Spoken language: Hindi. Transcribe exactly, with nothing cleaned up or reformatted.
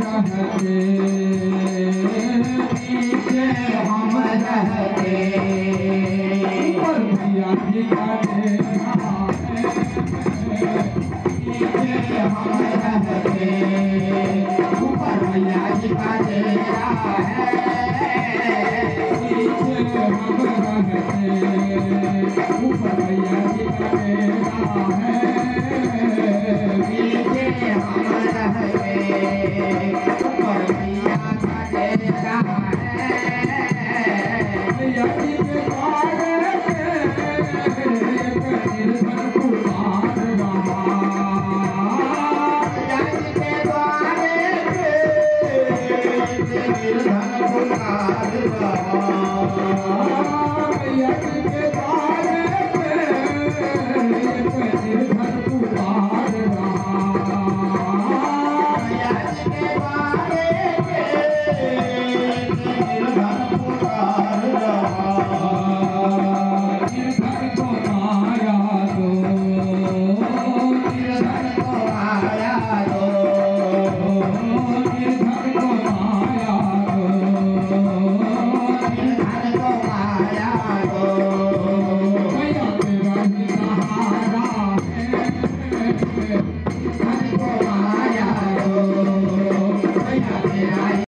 रहते पीछे हम रहते ऊपर भैया जी का डेरा है पीछे हम रहते ऊपर भैया जी का डेरा है पीछे हम रहते ऊपर भैया जी का डेरा है पीछे हम रहते ऊपर भैया का डेरा है भैया जी के बारे निर्धन पुकार रहा भैया जी के द्वारे निर्धन पुकार रहा भैया जी के द्वारे निर्धन पुकार रहा भैया जी के द्वारे निर्धन पुकार रहा निर्धन को आया दो निर्धन को आया दो निर्धन को आया दो निर्धन को आया दो भैया तेरा ही सहारा है निर्धन को आया दो भैया तेरा